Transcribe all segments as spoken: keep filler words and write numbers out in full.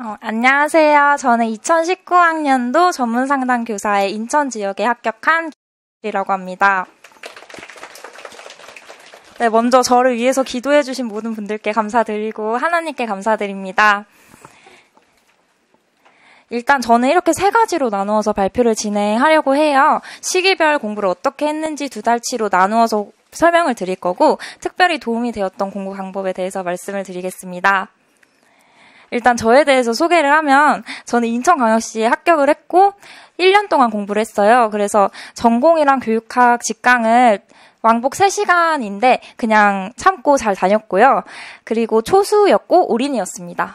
어, 안녕하세요. 저는 이천십구 학년도 전문상담교사의 인천 지역에 합격한 이라고 합니다. 네, 먼저 저를 위해서 기도해주신 모든 분들께 감사드리고 하나님께 감사드립니다. 일단 저는 이렇게 세 가지로 나누어서 발표를 진행하려고 해요. 시기별 공부를 어떻게 했는지 두 달치로 나누어서 설명을 드릴 거고, 특별히 도움이 되었던 공부 방법에 대해서 말씀을 드리겠습니다. 일단 저에 대해서 소개를 하면, 저는 인천광역시에 합격을 했고 일 년 동안 공부를 했어요. 그래서 전공이랑 교육학 직강을 왕복 세 시간인데 그냥 참고 잘 다녔고요. 그리고 초수였고 올인이었습니다.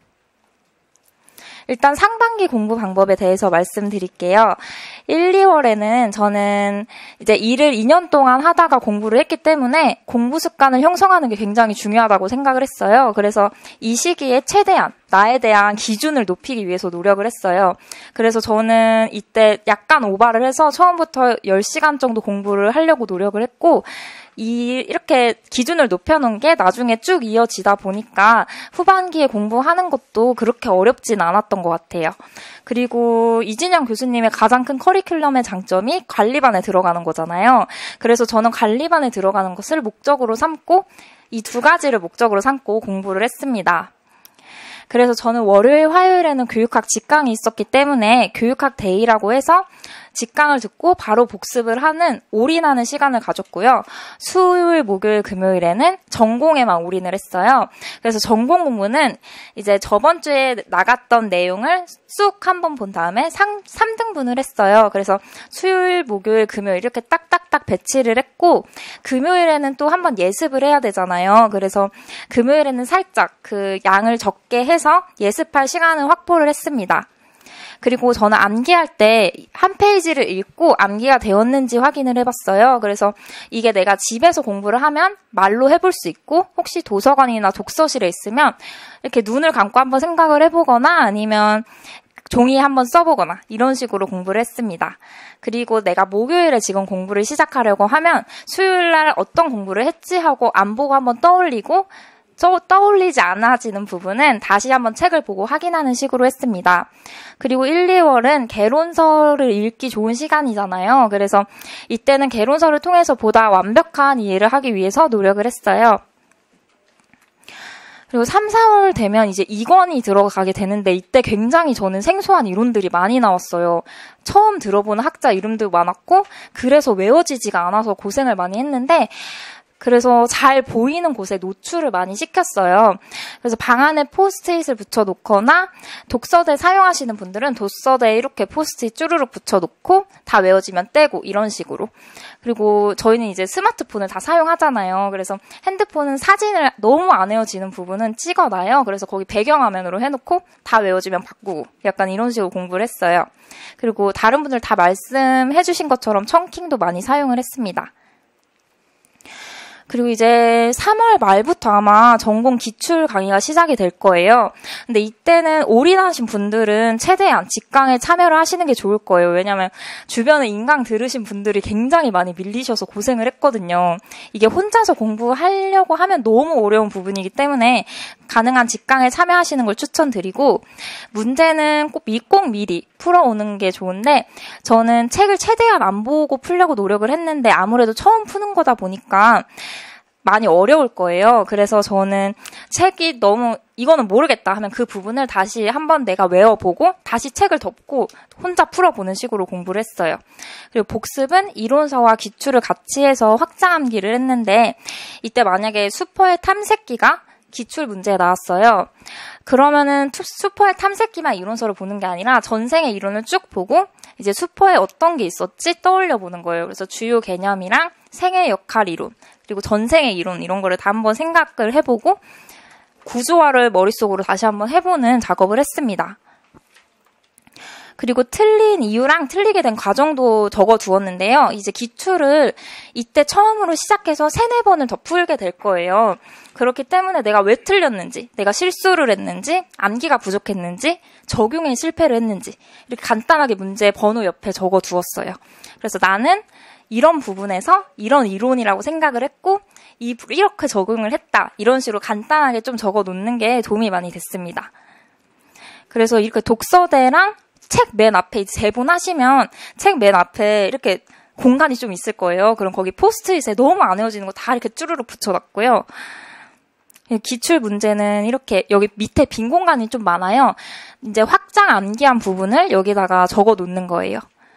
일단 상반기 공부 방법에 대해서 말씀드릴게요. 일, 이월에는 저는 이제 일을 이 년 동안 하다가 공부를 했기 때문에 공부 습관을 형성하는 게 굉장히 중요하다고 생각을 했어요. 그래서 이 시기에 최대한 나에 대한 기준을 높이기 위해서 노력을 했어요. 그래서 저는 이때 약간 오바를 해서 처음부터 열 시간 정도 공부를 하려고 노력을 했고, 이, 이렇게 기준을 높여놓은 게 나중에 쭉 이어지다 보니까 후반기에 공부하는 것도 그렇게 어렵진 않았던 것 같아요. 그리고 이진영 교수님의 가장 큰 커리큘럼의 장점이 관리반에 들어가는 거잖아요. 그래서 저는 관리반에 들어가는 것을 목적으로 삼고 이 두 가지를 목적으로 삼고 공부를 했습니다. 그래서 저는 월요일, 화요일에는 교육학 직강이 있었기 때문에 교육학 데이라고 해서 직강을 듣고 바로 복습을 하는 올인하는 시간을 가졌고요. 수요일, 목요일, 금요일에는 전공에만 올인을 했어요. 그래서 전공 공부는 이제 저번 주에 나갔던 내용을 쑥 한번 본 다음에 삼 등분을 했어요. 그래서 수요일, 목요일, 금요일 이렇게 딱딱딱 배치를 했고, 금요일에는 또 한번 예습을 해야 되잖아요. 그래서 금요일에는 살짝 그 양을 적게 해서 예습할 시간을 확보를 했습니다. 그리고 저는 암기할 때 한 페이지를 읽고 암기가 되었는지 확인을 해봤어요. 그래서 이게 내가 집에서 공부를 하면 말로 해볼 수 있고, 혹시 도서관이나 독서실에 있으면 이렇게 눈을 감고 한번 생각을 해보거나 아니면 종이에 한번 써보거나 이런 식으로 공부를 했습니다. 그리고 내가 목요일에 지금 공부를 시작하려고 하면 수요일날 어떤 공부를 했지 하고 안 보고 한번 떠올리고, 떠올리지 않아지는 부분은 다시 한번 책을 보고 확인하는 식으로 했습니다. 그리고 일, 이월은 개론서를 읽기 좋은 시간이잖아요. 그래서 이때는 개론서를 통해서 보다 완벽한 이해를 하기 위해서 노력을 했어요. 그리고 삼, 사월 되면 이제 이권이 들어가게 되는데 이때 굉장히 저는 생소한 이론들이 많이 나왔어요. 처음 들어보는 학자 이름도 많았고, 그래서 외워지지가 않아서 고생을 많이 했는데, 그래서 잘 보이는 곳에 노출을 많이 시켰어요. 그래서 방 안에 포스트잇을 붙여놓거나, 독서대 사용하시는 분들은 독서대에 이렇게 포스트잇 쭈루룩 붙여놓고 다 외워지면 떼고 이런 식으로. 그리고 저희는 이제 스마트폰을 다 사용하잖아요. 그래서 핸드폰은 사진을 너무 안 외워지는 부분은 찍어놔요. 그래서 거기 배경화면으로 해놓고 다 외워지면 바꾸고 약간 이런 식으로 공부를 했어요. 그리고 다른 분들 다 말씀해주신 것처럼 청킹도 많이 사용을 했습니다. 그리고 이제 삼월 말부터 아마 전공 기출 강의가 시작이 될 거예요. 근데 이때는 올인하신 분들은 최대한 직강에 참여를 하시는 게 좋을 거예요. 왜냐면 주변에 인강 들으신 분들이 굉장히 많이 밀리셔서 고생을 했거든요. 이게 혼자서 공부하려고 하면 너무 어려운 부분이기 때문에 가능한 직강에 참여하시는 걸 추천드리고, 문제는 꼭 꼭 미리 풀어오는 게 좋은데, 저는 책을 최대한 안 보고 풀려고 노력을 했는데 아무래도 처음 푸는 거다 보니까 많이 어려울 거예요. 그래서 저는 책이 너무 이거는 모르겠다 하면 그 부분을 다시 한번 내가 외워보고 다시 책을 덮고 혼자 풀어보는 식으로 공부를 했어요. 그리고 복습은 이론서와 기출을 같이 해서 확장 암기를 했는데, 이때 만약에 수퍼의 탐색기가 기출 문제에 나왔어요. 그러면은 수퍼의 탐색기만 이론서를 보는 게 아니라 전생의 이론을 쭉 보고 이제 수퍼에 어떤 게 있었지 떠올려 보는 거예요. 그래서 주요 개념이랑 생의 역할 이론, 그리고 전생의 이론 이런 거를 다 한번 생각을 해보고 구조화를 머릿속으로 다시 한번 해보는 작업을 했습니다. 그리고 틀린 이유랑 틀리게 된 과정도 적어두었는데요. 이제 기출을 이때 처음으로 시작해서 세네 번을 더 풀게 될 거예요. 그렇기 때문에 내가 왜 틀렸는지, 내가 실수를 했는지, 암기가 부족했는지, 적용에 실패를 했는지 이렇게 간단하게 문제 번호 옆에 적어두었어요. 그래서 나는 이런 부분에서 이런 이론이라고 생각을 했고 이, 이렇게 적용을 했다. 이런 식으로 간단하게 좀 적어놓는 게 도움이 많이 됐습니다. 그래서 이렇게 독서대랑 책 맨 앞에 이제 제본하시면 책 맨 앞에 이렇게 공간이 좀 있을 거예요. 그럼 거기 포스트잇에 너무 안 외워지는 거 다 이렇게 쭈루룩 붙여놨고요. 기출 문제는 이렇게 여기 밑에 빈 공간이 좀 많아요. 이제 확장 암기한 부분을 여기다가 적어 놓는 거예요.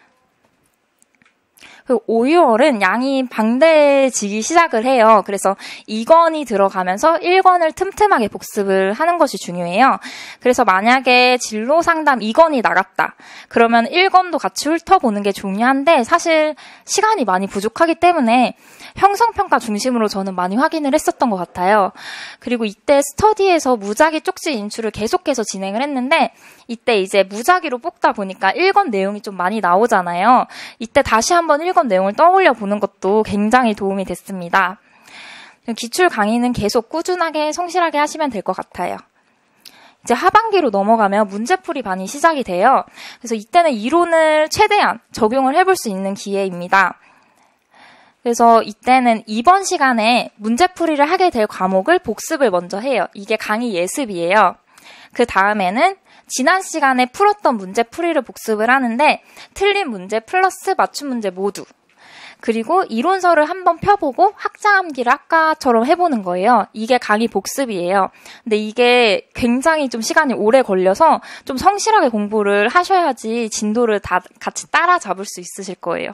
그리고 오, 유월은 양이 방대해지기 시작을 해요. 그래서 이 권이 들어가면서 일 권을 틈틈하게 복습을 하는 것이 중요해요. 그래서 만약에 진로 상담 이 권이 나갔다. 그러면 일 권도 같이 훑어보는 게 중요한데 사실 시간이 많이 부족하기 때문에 형성평가 중심으로 저는 많이 확인을 했었던 것 같아요. 그리고 이때 스터디에서 무작위 쪽지 인출을 계속해서 진행을 했는데 이때 이제 무작위로 뽑다 보니까 일 권 내용이 좀 많이 나오잖아요. 이때 다시 한번 일 권 내용을 떠올려 보는 것도 굉장히 도움이 됐습니다. 기출 강의는 계속 꾸준하게 성실하게 하시면 될 것 같아요. 이제 하반기로 넘어가면 문제풀이 반이 시작이 돼요. 그래서 이때는 이론을 최대한 적용을 해볼 수 있는 기회입니다. 그래서 이때는 이번 시간에 문제풀이를 하게 될 과목을 복습을 먼저 해요. 이게 강의 예습이에요. 그 다음에는 지난 시간에 풀었던 문제풀이를 복습을 하는데 틀린 문제 플러스 맞춤 문제 모두. 그리고 이론서를 한번 펴보고 확장 암기를 아까처럼 해보는 거예요. 이게 강의 복습이에요. 근데 이게 굉장히 좀 시간이 오래 걸려서 좀 성실하게 공부를 하셔야지 진도를 다 같이 따라잡을 수 있으실 거예요.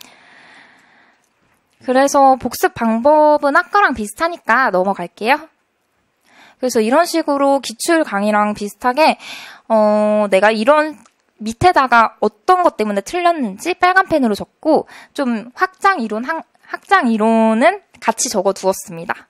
그래서 복습 방법은 아까랑 비슷하니까 넘어갈게요. 그래서 이런 식으로 기출 강의랑 비슷하게 어, 내가 이런 밑에다가 어떤 것 때문에 틀렸는지 빨간 펜으로 적고 좀 확장 이론, 확장 이론은 같이 적어 두었습니다.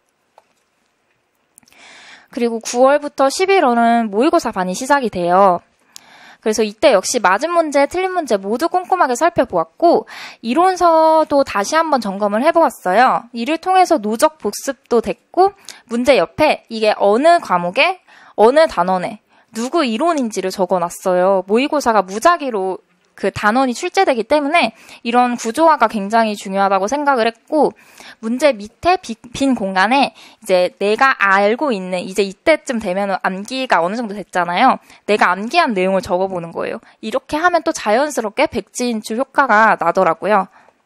그리고 구월부터 십일월은 모의고사 반이 시작이 돼요. 그래서 이때 역시 맞은 문제, 틀린 문제 모두 꼼꼼하게 살펴보았고 이론서도 다시 한번 점검을 해보았어요. 이를 통해서 누적 복습도 됐고 문제 옆에 이게 어느 과목에 어느 단원에 누구 이론인지를 적어놨어요. 모의고사가 무작위로 그 단원이 출제되기 때문에 이런 구조화가 굉장히 중요하다고 생각을 했고 문제 밑에 비, 빈 공간에 이제 내가 알고 있는 이제 이때쯤 되면 암기가 어느 정도 됐잖아요. 내가 암기한 내용을 적어보는 거예요. 이렇게 하면 또 자연스럽게 백지 인출 효과가 나더라고요.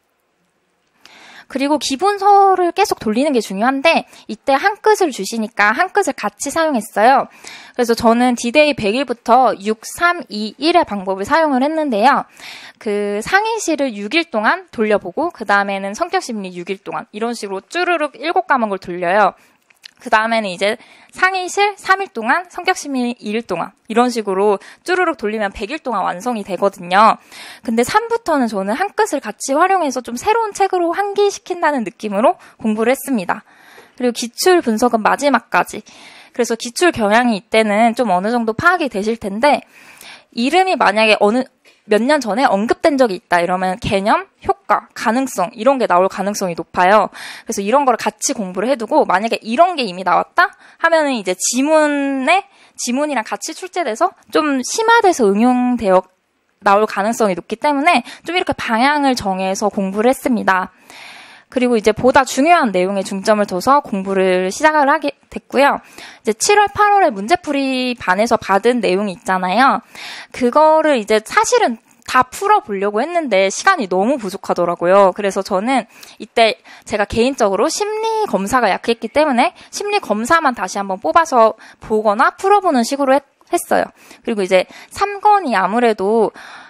그리고 기본서를 계속 돌리는 게 중요한데 이때 한 끝을 주시니까 한 끝을 같이 사용했어요. 그래서 저는 디데이 백 일부터 육, 삼, 이, 일의 방법을 사용을 했는데요. 그 상위시를 육 일 동안 돌려보고 그 다음에는 성격심리 육 일 동안 이런 식으로 쭈르륵 일곱 과목을 돌려요. 그 다음에는 이제 상위실 삼 일 동안, 성격심리 이 일 동안 이런 식으로 쭈르륵 돌리면 백 일 동안 완성이 되거든요. 근데 삼부터는 저는 한 끝을 같이 활용해서 좀 새로운 책으로 환기시킨다는 느낌으로 공부를 했습니다. 그리고 기출 분석은 마지막까지. 그래서 기출 경향이 이때는 좀 어느 정도 파악이 되실 텐데 이름이 만약에 어느 몇 년 전에 언급된 적이 있다 이러면 개념, 효과, 가능성 이런 게 나올 가능성이 높아요. 그래서 이런 거를 같이 공부를 해두고 만약에 이런 게 이미 나왔다 하면은 이제 지문에 지문이랑 같이 출제돼서 좀 심화돼서 응용되어 나올 가능성이 높기 때문에 좀 이렇게 방향을 정해서 공부를 했습니다. 그리고 이제 보다 중요한 내용에 중점을 둬서 공부를 시작을 하게 됐고요. 이제 칠월, 팔월에 문제풀이 반에서 받은 내용이 있잖아요. 그거를 이제 사실은 다 풀어보려고 했는데 시간이 너무 부족하더라고요. 그래서 저는 이때 제가 개인적으로 심리 검사가 약했기 때문에 심리 검사만 다시 한번 뽑아서 보거나 풀어보는 식으로 했, 했어요. 그리고 이제 삼 권이 아무래도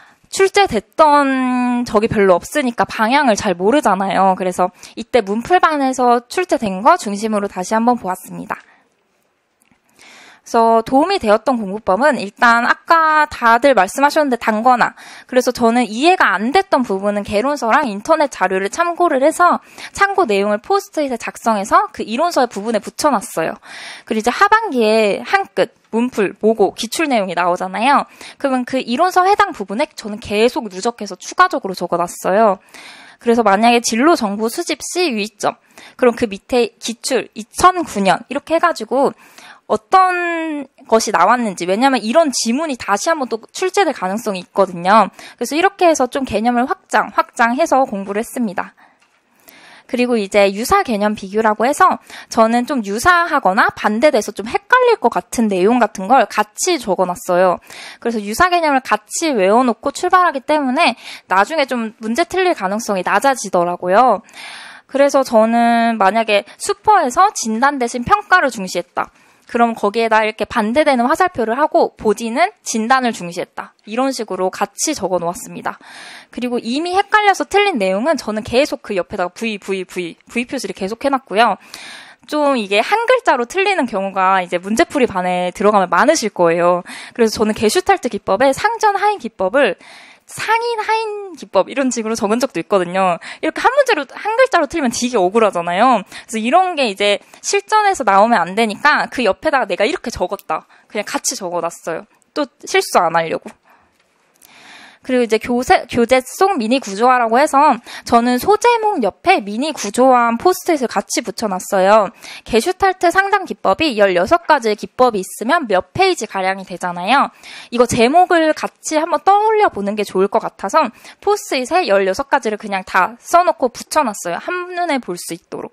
출제됐던 적이 별로 없으니까 방향을 잘 모르잖아요. 그래서 이때 문풀반에서 출제된 거 중심으로 다시 한번 보았습니다. 그래서 도움이 되었던 공부법은 일단 아까 다들 말씀하셨는데 단거나 그래서 저는 이해가 안 됐던 부분은 개론서랑 인터넷 자료를 참고를 해서 참고 내용을 포스트잇에 작성해서 그 이론서의 부분에 붙여놨어요. 그리고 이제 하반기에 한 끝 문풀, 모고, 기출 내용이 나오잖아요. 그러면 그 이론서 해당 부분에 저는 계속 누적해서 추가적으로 적어놨어요. 그래서 만약에 진로 정보 수집 시 유의점, 그럼 그 밑에 기출 이천구 년 이렇게 해가지고 어떤 것이 나왔는지, 왜냐하면 이런 지문이 다시 한번 또 출제될 가능성이 있거든요. 그래서 이렇게 해서 좀 개념을 확장, 확장해서 공부를 했습니다. 그리고 이제 유사 개념 비교라고 해서 저는 좀 유사하거나 반대돼서 좀 헷갈릴 것 같은 내용 같은 걸 같이 적어놨어요. 그래서 유사 개념을 같이 외워놓고 출발하기 때문에 나중에 좀 문제 틀릴 가능성이 낮아지더라고요. 그래서 저는 만약에 수퍼에서 진단 대신 평가를 중시했다. 그럼 거기에다 이렇게 반대되는 화살표를 하고 보디는 진단을 중시했다. 이런 식으로 같이 적어 놓았습니다. 그리고 이미 헷갈려서 틀린 내용은 저는 계속 그 옆에다가 V, V, V, V 표시를 계속 해놨고요. 좀 이게 한 글자로 틀리는 경우가 이제 문제풀이 반에 들어가면 많으실 거예요. 그래서 저는 게슈탈트 기법의 상전 하인 기법을 상인 하인 기법 이런 식으로 적은 적도 있거든요. 이렇게 한 문제로 한 글자로 틀리면 되게 억울하잖아요. 그래서 이런 게 이제 실전에서 나오면 안 되니까 그 옆에다가 내가 이렇게 적었다. 그냥 같이 적어놨어요. 또 실수 안 하려고. 그리고 이제 교재, 교재 속 미니 구조화라고 해서 저는 소제목 옆에 미니 구조화한 포스트잇을 같이 붙여놨어요. 게슈탈트 상담 기법이 열여섯 가지의 기법이 있으면 몇 페이지 가량이 되잖아요. 이거 제목을 같이 한번 떠올려 보는 게 좋을 것 같아서 포스트잇에 열여섯 가지를 그냥 다 써놓고 붙여놨어요. 한눈에 볼 수 있도록.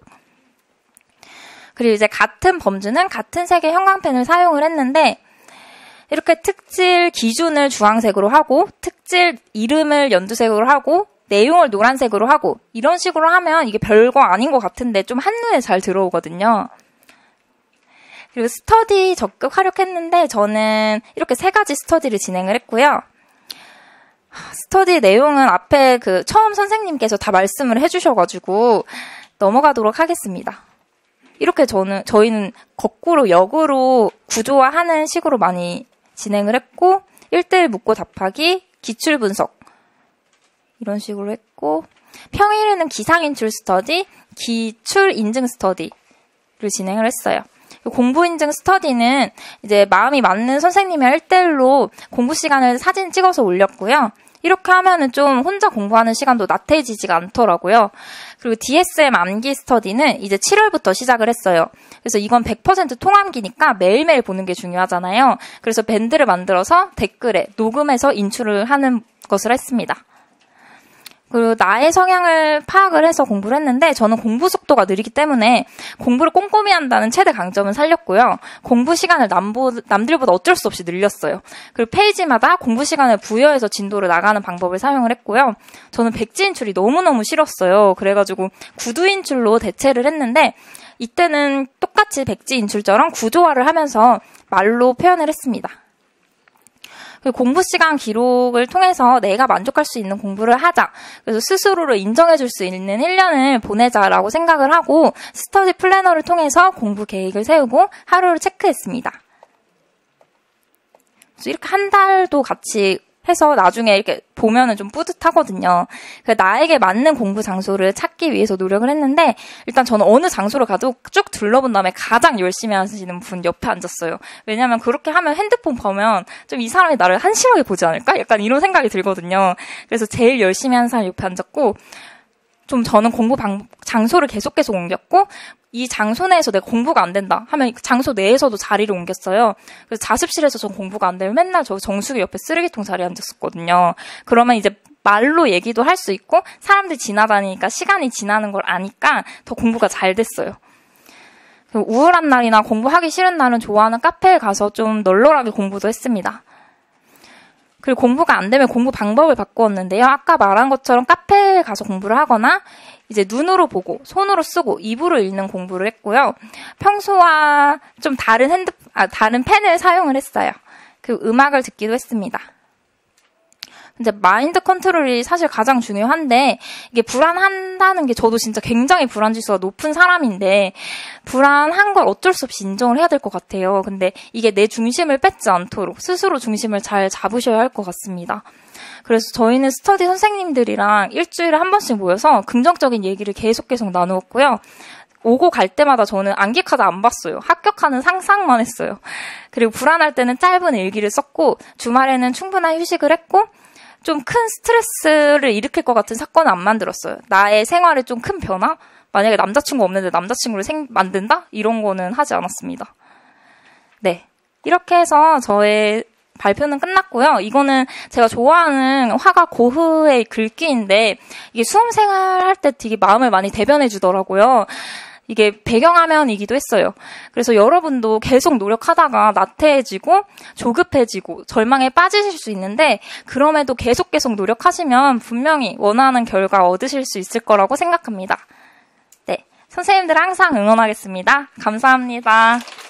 그리고 이제 같은 범주는 같은 색의 형광펜을 사용을 했는데 이렇게 특질 기준을 주황색으로 하고 특질 이름을 연두색으로 하고 내용을 노란색으로 하고 이런 식으로 하면 이게 별거 아닌 것 같은데 좀 한눈에 잘 들어오거든요. 그리고 스터디 적극 활용했는데 저는 이렇게 세 가지 스터디를 진행을 했고요. 스터디 내용은 앞에 그 처음 선생님께서 다 말씀을 해주셔가지고 넘어가도록 하겠습니다. 이렇게 저는 저희는 거꾸로 역으로 구조화하는 식으로 많이 진행을 했고 일 대일 묻고 답하기, 기출 분석 이런 식으로 했고 평일에는 기상인출 스터디, 기출 인증 스터디를 진행을 했어요. 공부 인증 스터디는 이제 마음이 맞는 선생님이랑 일 대일로 공부 시간을 사진 찍어서 올렸고요. 이렇게 하면은 좀 혼자 공부하는 시간도 나태해지지가 않더라고요. 그리고 디에스엠 암기 스터디는 이제 칠월부터 시작을 했어요. 그래서 이건 백 퍼센트 통암기니까 매일매일 보는 게 중요하잖아요. 그래서 밴드를 만들어서 댓글에 녹음해서 인출을 하는 것을 했습니다. 그리고 나의 성향을 파악을 해서 공부를 했는데 저는 공부 속도가 느리기 때문에 공부를 꼼꼼히 한다는 최대 강점은 살렸고요. 공부 시간을 남보, 남들보다 어쩔 수 없이 늘렸어요. 그리고 페이지마다 공부 시간을 부여해서 진도를 나가는 방법을 사용을 했고요. 저는 백지 인출이 너무너무 싫었어요. 그래가지고 구두 인출로 대체를 했는데 이때는 똑같이 백지 인출처럼 구조화를 하면서 말로 표현을 했습니다. 공부 시간 기록을 통해서 내가 만족할 수 있는 공부를 하자. 그래서 스스로를 인정해줄 수 있는 일 년을 보내자라고 생각을 하고 스터디 플래너를 통해서 공부 계획을 세우고 하루를 체크했습니다. 그래서 이렇게 한 달도 같이 해서 나중에 이렇게 보면은 좀 뿌듯하거든요. 나에게 맞는 공부 장소를 찾기 위해서 노력을 했는데 일단 저는 어느 장소를 가도 쭉 둘러본 다음에 가장 열심히 하시는 분 옆에 앉았어요. 왜냐면 그렇게 하면 핸드폰 보면 좀 이 사람이 나를 한심하게 보지 않을까? 약간 이런 생각이 들거든요. 그래서 제일 열심히 하는 사람 옆에 앉았고 좀 저는 공부 방, 장소를 계속 계속 옮겼고 이 장소 내에서 내가 공부가 안 된다 하면 장소 내에서도 자리를 옮겼어요. 그래서 자습실에서 전 공부가 안 되면 맨날 저 정수기 옆에 쓰레기통 자리에 앉았었거든요. 그러면 이제 말로 얘기도 할 수 있고 사람들이 지나다니니까 시간이 지나는 걸 아니까 더 공부가 잘 됐어요. 우울한 날이나 공부하기 싫은 날은 좋아하는 카페에 가서 좀 널널하게 공부도 했습니다. 그리고 공부가 안 되면 공부 방법을 바꾸었는데요. 아까 말한 것처럼 카페에 가서 공부를 하거나 이제 눈으로 보고 손으로 쓰고 입으로 읽는 공부를 했고요. 평소와 좀 다른 핸드, 아, 다른 펜을 사용을 했어요. 그 음악을 듣기도 했습니다. 근데 마인드 컨트롤이 사실 가장 중요한데 이게 불안한다는 게 저도 진짜 굉장히 불안지수가 높은 사람인데 불안한 걸 어쩔 수 없이 인정을 해야 될 것 같아요. 근데 이게 내 중심을 뺏지 않도록 스스로 중심을 잘 잡으셔야 할 것 같습니다. 그래서 저희는 스터디 선생님들이랑 일주일에 한 번씩 모여서 긍정적인 얘기를 계속 계속 나누었고요. 오고 갈 때마다 저는 암기카드 안 봤어요. 합격하는 상상만 했어요. 그리고 불안할 때는 짧은 일기를 썼고 주말에는 충분한 휴식을 했고 좀 큰 스트레스를 일으킬 것 같은 사건은 안 만들었어요. 나의 생활에 좀 큰 변화? 만약에 남자친구 없는데 남자친구를 생, 만든다? 이런 거는 하지 않았습니다. 네. 이렇게 해서 저의 발표는 끝났고요. 이거는 제가 좋아하는 화가 고흐의 글귀인데 이게 수험생활 할 때 되게 마음을 많이 대변해 주더라고요. 이게 배경화면이기도 했어요. 그래서 여러분도 계속 노력하다가 나태해지고 조급해지고 절망에 빠지실 수 있는데 그럼에도 계속 계속 노력하시면 분명히 원하는 결과 얻으실 수 있을 거라고 생각합니다. 네, 선생님들 항상 응원하겠습니다. 감사합니다.